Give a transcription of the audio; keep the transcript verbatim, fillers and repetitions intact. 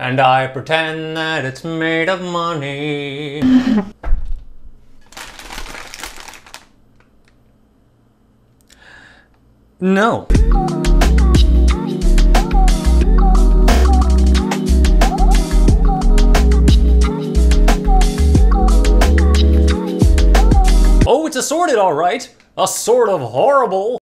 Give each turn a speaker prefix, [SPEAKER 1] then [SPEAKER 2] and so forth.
[SPEAKER 1] and I pretend that it's made of money. No. Oh, it's assorted, all right. A sort of horrible.